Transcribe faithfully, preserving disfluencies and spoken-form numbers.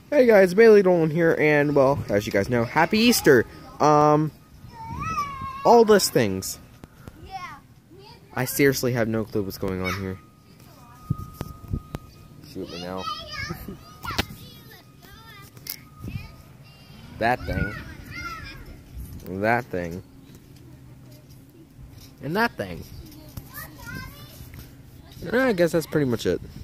Hey guys, Bailey Dolan here, and well, as you guys know, Happy Easter. Um, all those things. I seriously have no clue what's going on here. Shoot me now. That thing. That thing. And that thing. I guess that's pretty much it.